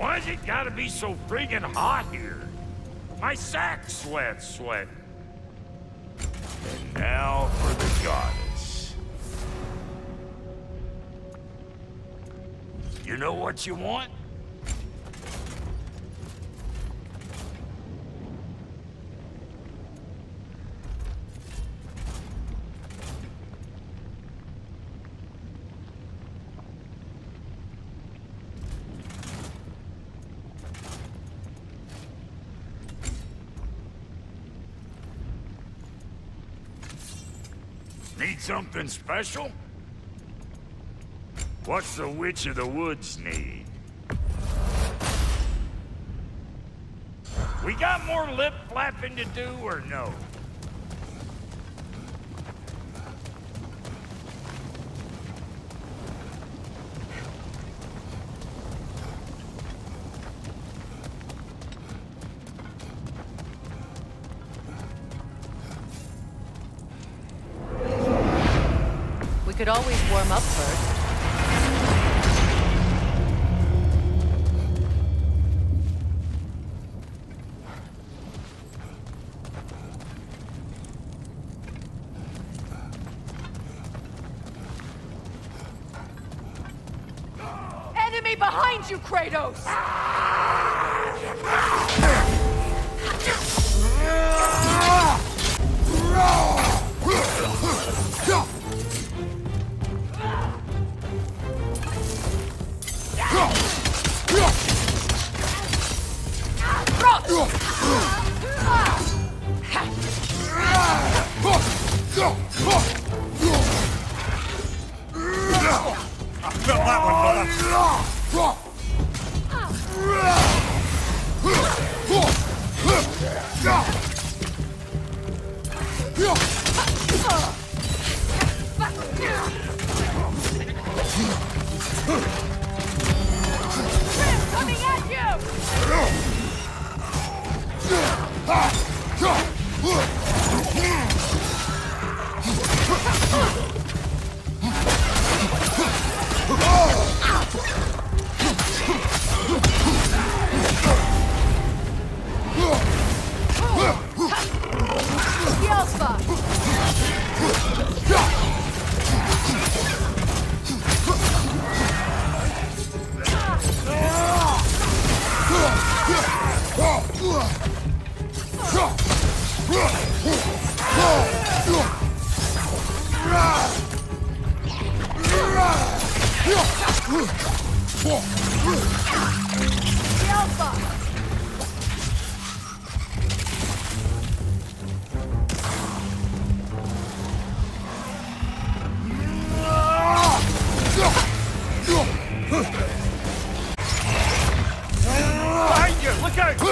Why's it gotta be so friggin' hot here? My sack sweats. And now for the goddess. You know what you want? Need something special? What's the Witch of the Woods need? We got more lip flapping to do or no? We could always warm up first. Enemy behind you, Kratos! I felt that one, brother. Coming at you! Behind you! Look out!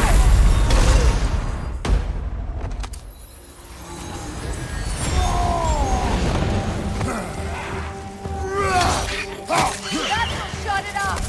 Shut it up!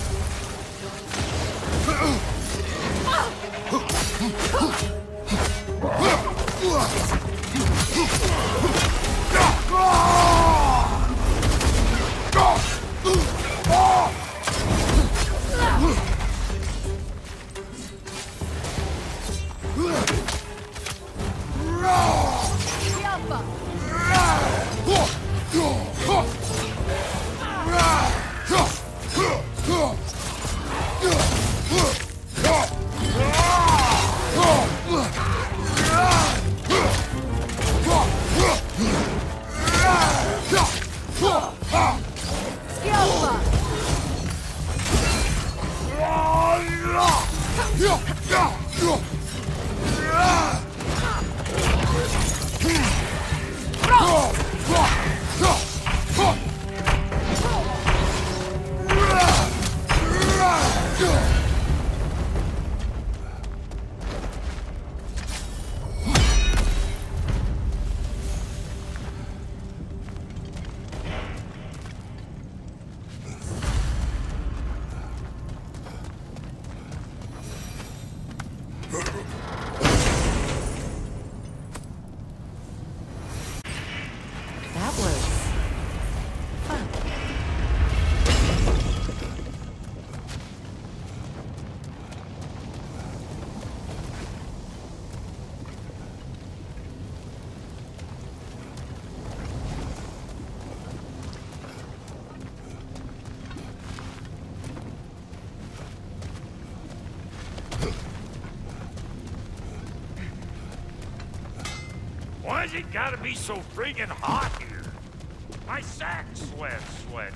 it gotta be so friggin' hot here? My sack's sweating.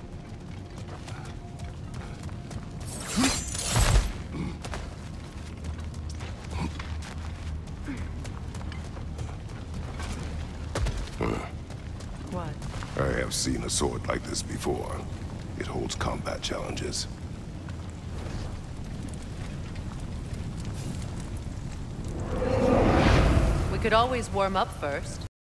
What? I have seen a sword like this before. It holds combat challenges. We could always warm up first.